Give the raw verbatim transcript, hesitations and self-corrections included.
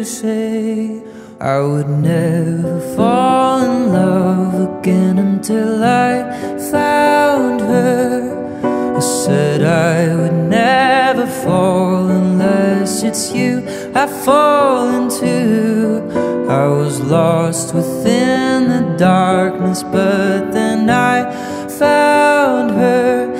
say I would never fall in love again until I found her. I said I would never fall unless it's you I fall into. I was lost within the darkness, but then I found her.